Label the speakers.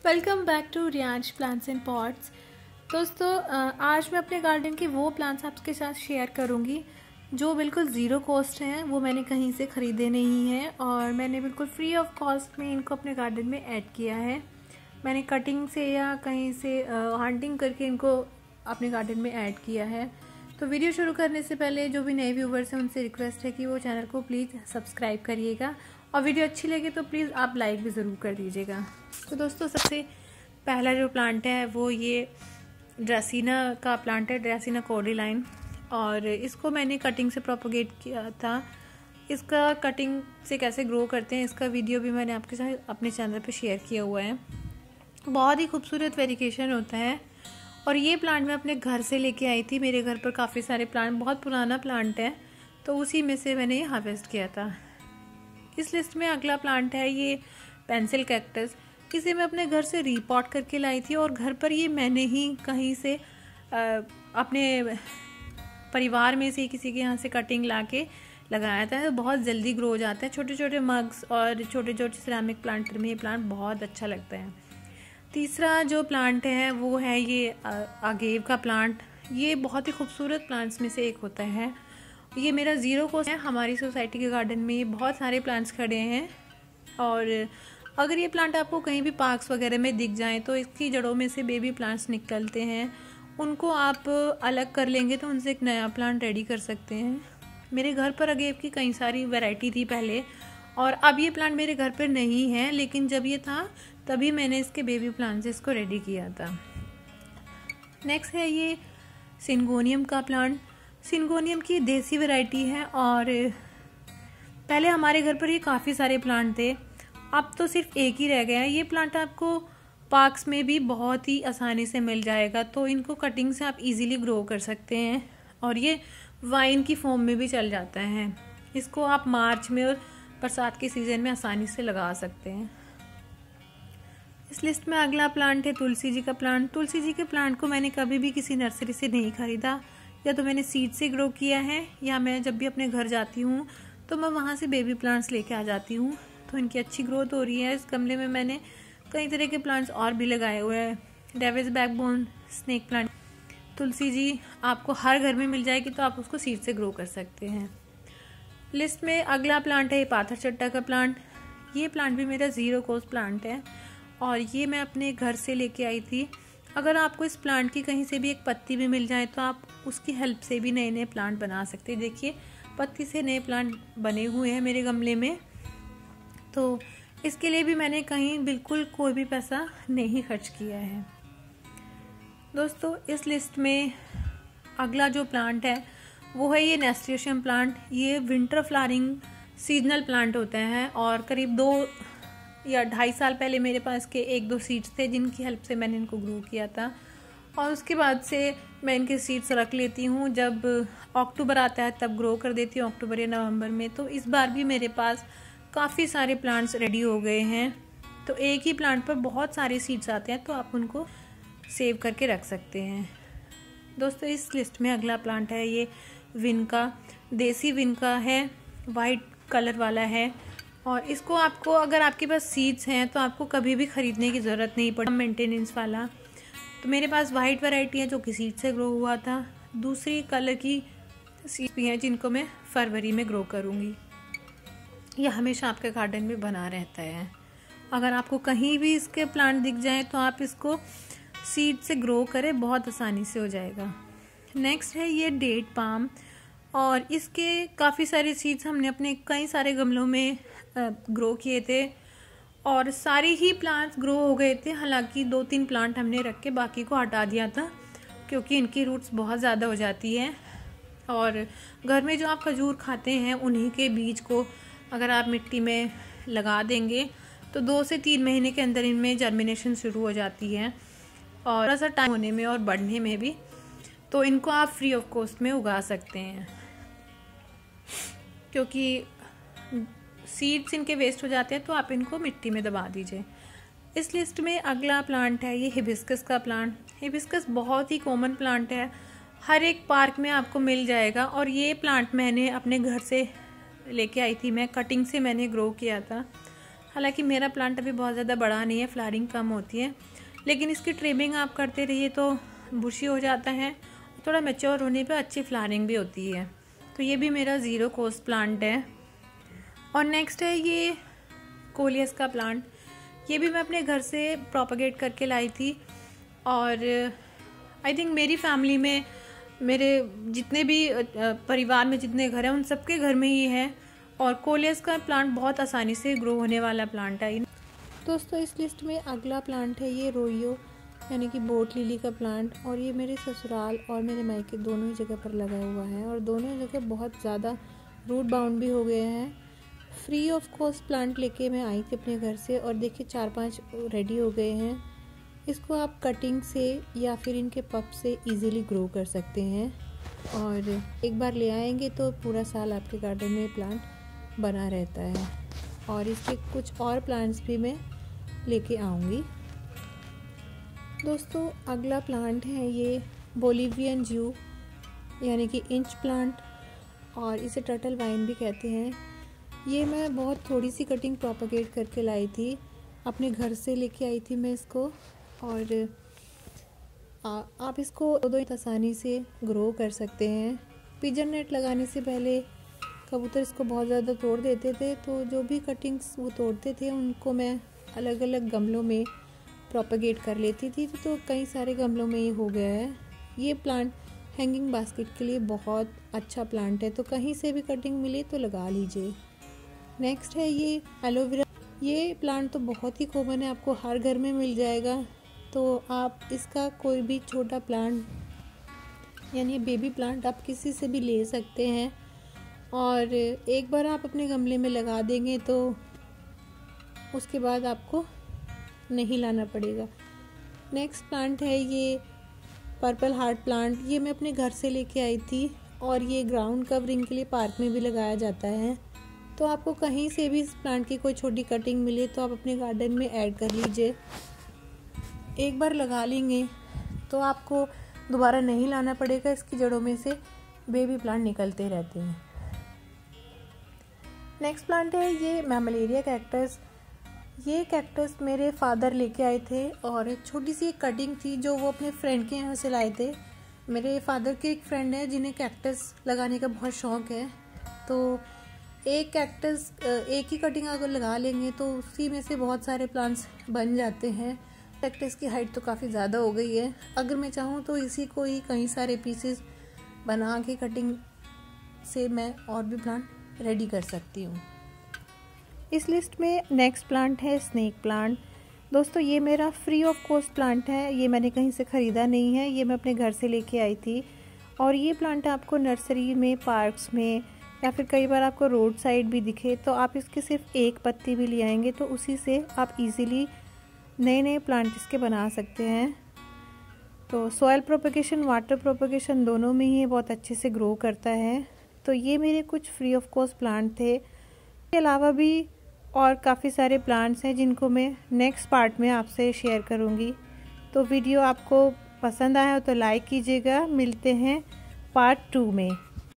Speaker 1: Welcome back to Riyansh plants and pots. दोस्तों, आज मैं अपने गार्डन के वो प्लांट्स आपके साथ शेयर करूंगी जो बिल्कुल ज़ीरो कॉस्ट हैं। वो मैंने कहीं से ख़रीदे नहीं हैं और मैंने बिल्कुल फ्री ऑफ कॉस्ट में इनको अपने गार्डन में ऐड किया है। मैंने कटिंग से या कहीं से हंटिंग करके इनको अपने गार्डन में ऐड किया है। तो वीडियो शुरू करने से पहले जो भी नए व्यूवर्स हैं उनसे रिक्वेस्ट है कि वो चैनल को प्लीज़ सब्सक्राइब करिएगा और वीडियो अच्छी लगे तो प्लीज़ आप लाइक भी ज़रूर कर दीजिएगा। तो दोस्तों, सबसे पहला जो प्लांट है वो ये ड्रेसिना का प्लांट है, ड्रेसिना कॉर्डिलाइन। और इसको मैंने कटिंग से प्रोपोगेट किया था। इसका कटिंग से कैसे ग्रो करते हैं इसका वीडियो भी मैंने आपके साथ अपने चैनल पे शेयर किया हुआ है। बहुत ही खूबसूरत वेरिएशन होता है। और ये प्लांट मैं अपने घर से लेके आई थी। मेरे घर पर काफ़ी सारे प्लांट, बहुत पुराना प्लांट है, तो उसी में से मैंने ये हार्वेस्ट किया था। इस लिस्ट में अगला प्लांट है ये पेंसिल कैक्टस। इसे मैं अपने घर से रीपॉट करके लाई थी और घर पर ये मैंने ही कहीं से अपने परिवार में से किसी के यहाँ से कटिंग ला के लगाया था। तो बहुत जल्दी ग्रो हो जाता है। छोटे छोटे मग्स और छोटे छोटे सिरामिक प्लांटर में ये प्लांट बहुत अच्छा लगता है। तीसरा जो प्लांट है वो है ये आगेव का प्लांट। ये बहुत ही खूबसूरत प्लांट्स में से एक होता है। ये मेरा ज़ीरो कॉस्ट है। हमारी सोसाइटी के गार्डन में ये बहुत सारे प्लांट्स खड़े हैं और अगर ये प्लांट आपको कहीं भी पार्क्स वगैरह में दिख जाएं तो इसकी जड़ों में से बेबी प्लांट्स निकलते हैं। उनको आप अलग कर लेंगे तो उनसे एक नया प्लांट रेडी कर सकते हैं। मेरे घर पर आगेव की कई सारी वैरायटी थी पहले, और अब ये प्लांट मेरे घर पर नहीं है, लेकिन जब ये था तभी मैंने इसके बेबी प्लांट से इसको रेडी किया था। नेक्स्ट है ये सिंगोनियम का प्लांट। सिंगोनियम की देसी वैरायटी है और पहले हमारे घर पर ये काफ़ी सारे प्लांट थे, अब तो सिर्फ एक ही रह गया है। ये प्लांट आपको पार्क्स में भी बहुत ही आसानी से मिल जाएगा, तो इनको कटिंग से आप इजीली ग्रो कर सकते हैं और ये वाइन की फॉर्म में भी चल जाता है। इसको आप मार्च में और बरसात के सीज़न में आसानी से लगा सकते हैं। इस लिस्ट में अगला प्लांट है तुलसी जी का प्लांट। तुलसी जी के प्लांट को मैंने कभी भी किसी नर्सरी से नहीं खरीदा, या तो मैंने सीड से ग्रो किया है या मैं जब भी अपने घर जाती हूँ तो मैं वहाँ से बेबी प्लांट्स लेके आ जाती हूँ। तो इनकी अच्छी ग्रोथ हो रही है। इस गमले में मैंने कई तरह के प्लांट्स और भी लगाए हुए हैं। Devil's backbone snake plant. Tulsi ji आपको हर घर में मिल जाएगी, तो आप उसको सीड से ग्रो कर सकते हैं। लिस्ट में अगला प्लांट है ये पाथर चट्टा का प्लांट। ये प्लांट भी मेरा ज़ीरो कॉस्ट प्लांट है और ये मैं अपने घर से लेके आई थी। अगर आपको इस प्लांट की कहीं से भी एक पत्ती भी मिल जाए तो आप उसकी हेल्प से भी नए नए प्लांट बना सकते हैं। देखिए, पत्ती से नए प्लांट बने हुए हैं मेरे गमले में। तो इसके लिए भी मैंने कहीं बिल्कुल कोई भी पैसा नहीं खर्च किया है। दोस्तों, इस लिस्ट में अगला जो प्लांट है वो है ये नेस्टेशियम प्लांट। ये विंटर फ्लावरिंग सीजनल प्लांट होते हैं और करीब 2 या 2.5 साल पहले मेरे पास के 1-2 सीड्स थे जिनकी हेल्प से मैंने इनको ग्रो किया था। और उसके बाद से मैं इनके सीड्स रख लेती हूँ। जब अक्टूबर आता है तब ग्रो कर देती हूँ, अक्टूबर या नवंबर में। तो इस बार भी मेरे पास काफ़ी सारे प्लांट्स रेडी हो गए हैं। तो एक ही प्लांट पर बहुत सारे सीड्स आते हैं, तो आप उनको सेव करके रख सकते हैं। दोस्तों, इस लिस्ट में अगला प्लांट है ये विनका। देसी विनका है, वाइट कलर वाला है और इसको आपको, अगर आपके पास सीड्स हैं तो आपको कभी भी ख़रीदने की ज़रूरत नहीं पड़े, मेंटेनेंस वाला। तो मेरे पास वाइट वैरायटी है जो कि सीड से ग्रो हुआ था। दूसरी कलर की सीड्स भी हैं जिनको मैं फरवरी में ग्रो करूँगी। यह हमेशा आपके गार्डन में बना रहता है। अगर आपको कहीं भी इसके प्लांट दिख जाए तो आप इसको सीड से ग्रो करें, बहुत आसानी से हो जाएगा। नेक्स्ट है ये डेट पाम और इसके काफ़ी सारे सीड्स हमने अपने कई सारे गमलों में ग्रो किए थे और सारे ही प्लांट्स ग्रो हो गए थे। हालांकि 2-3 प्लांट हमने रख के बाकी को हटा दिया था क्योंकि इनकी रूट्स बहुत ज़्यादा हो जाती हैं। और घर में जो आप खजूर खाते हैं उन्हीं के बीज को अगर आप मिट्टी में लगा देंगे तो 2 से 3 महीने के अंदर इनमें जर्मिनेशन शुरू हो जाती है और थोड़ा सा टाइम होने में और बढ़ने में भी। तो इनको आप फ्री ऑफ कॉस्ट में उगा सकते हैं क्योंकि सीड्स इनके वेस्ट हो जाते हैं, तो आप इनको मिट्टी में दबा दीजिए। इस लिस्ट में अगला प्लांट है ये हिबिस्कस का प्लांट। हिबिस्कस बहुत ही कॉमन प्लांट है, हर एक पार्क में आपको मिल जाएगा। और ये प्लांट मैंने अपने घर से लेके आई थी, मैं कटिंग से मैंने ग्रो किया था। हालांकि मेरा प्लांट अभी बहुत ज़्यादा बड़ा नहीं है, फ्लावरिंग कम होती है, लेकिन इसकी ट्रिमिंग आप करते रहिए तो बुशी हो जाता है, थोड़ा मैच्योर होने पे अच्छी फ्लावरिंग भी होती है। तो ये भी मेरा ज़ीरो कॉस्ट प्लांट है। और नेक्स्ट है ये कोलियस का प्लांट। ये भी मैं अपने घर से प्रोपगेट करके लाई थी, और आई थिंक मेरी फैमिली में, मेरे जितने भी परिवार में जितने घर हैं उन सबके घर में ही है। और कोलियस का प्लांट बहुत आसानी से ग्रो होने वाला प्लांट है। दोस्तों इस लिस्ट में अगला प्लांट है ये रोयो यानी कि बोट लिली का प्लांट। और ये मेरे ससुराल और मेरे मायके दोनों ही जगह पर लगा हुआ है, और दोनों ही जगह बहुत ज़्यादा रूट बाउंड भी हो गए हैं। फ्री ऑफ कॉस्ट प्लांट लेके मैं आई थी अपने घर से, और देखिए 4-5 रेडी हो गए हैं। इसको आप कटिंग से या फिर इनके पप से इजीली ग्रो कर सकते हैं, और एक बार ले आएंगे तो पूरा साल आपके गार्डन में प्लांट बना रहता है। और इसके कुछ और प्लांट्स भी मैं लेके आऊँगी। दोस्तों अगला प्लांट है ये बोलिवियन जू यानी कि इंच प्लांट, और इसे टर्टल वाइन भी कहते हैं। ये मैं बहुत थोड़ी सी कटिंग प्रोपगेट करके लाई थी, अपने घर से लेके आई थी मैं इसको। और आप इसको दो आसानी से ग्रो कर सकते हैं। पिजन नेट लगाने से पहले कबूतर इसको बहुत ज़्यादा तोड़ देते थे, तो जो भी कटिंग्स वो तोड़ते थे उनको मैं अलग अलग गमलों में प्रोपगेट कर लेती थी, तो कई सारे गमलों में ये हो गया है। ये प्लांट हैंगिंग बास्केट के लिए बहुत अच्छा प्लांट है, तो कहीं से भी कटिंग मिले तो लगा लीजिए। नेक्स्ट है ये एलोवेरा। ये प्लांट तो बहुत ही कॉमन है, आपको हर घर में मिल जाएगा। तो आप इसका कोई भी छोटा प्लांट यानी बेबी प्लांट आप किसी से भी ले सकते हैं, और एक बार आप अपने गमले में लगा देंगे तो उसके बाद आपको नहीं लाना पड़ेगा। नेक्स्ट प्लांट है ये पर्पल हार्ट प्लांट। ये मैं अपने घर से लेके आई थी, और ये ग्राउंड कवरिंग के लिए पार्क में भी लगाया जाता है। तो आपको कहीं से भी इस प्लांट की कोई छोटी कटिंग मिले तो आप अपने गार्डन में ऐड कर लीजिए। एक बार लगा लेंगे तो आपको दोबारा नहीं लाना पड़ेगा, इसकी जड़ों में से बेबी प्लांट निकलते रहते हैं। नेक्स्ट प्लांट है ये मैमलेरिया कैक्टस। ये कैक्टस मेरे फादर लेके आए थे, और छोटी सी एक कटिंग थी जो वो अपने फ्रेंड के यहाँ से लाए थे। मेरे फादर के एक फ्रेंड है जिन्हें कैक्टस लगाने का बहुत शौक है, तो एक कैक्टस एक ही कटिंग अगर लगा लेंगे तो उसी में से बहुत सारे प्लांट्स बन जाते हैं। कैक्टस की हाइट तो काफ़ी ज़्यादा हो गई है, अगर मैं चाहूँ तो इसी को ही कई सारे पीसेस बना के कटिंग से मैं और भी प्लांट रेडी कर सकती हूँ। इस लिस्ट में नेक्स्ट प्लांट है स्नेक प्लांट। दोस्तों ये मेरा फ्री ऑफ कॉस्ट प्लांट है, ये मैंने कहीं से ख़रीदा नहीं है, ये मैं अपने घर से लेके आई थी। और ये प्लांट आपको नर्सरी में, पार्क्स में, या फिर कई बार आपको रोड साइड भी दिखे तो आप इसके सिर्फ एक पत्ती भी ले आएंगे तो उसी से आप इजीली नए नए प्लांट इसके बना सकते हैं। तो सॉइल प्रोपगेशन, वाटर प्रोपगेशन दोनों में ही बहुत अच्छे से ग्रो करता है। तो ये मेरे कुछ फ्री ऑफ कॉस्ट प्लांट थे। इसके अलावा भी और काफ़ी सारे प्लांट्स हैं जिनको मैं नेक्स्ट पार्ट में आपसे शेयर करूँगी। तो वीडियो आपको पसंद आया हो तो लाइक कीजिएगा। मिलते हैं पार्ट 2 में।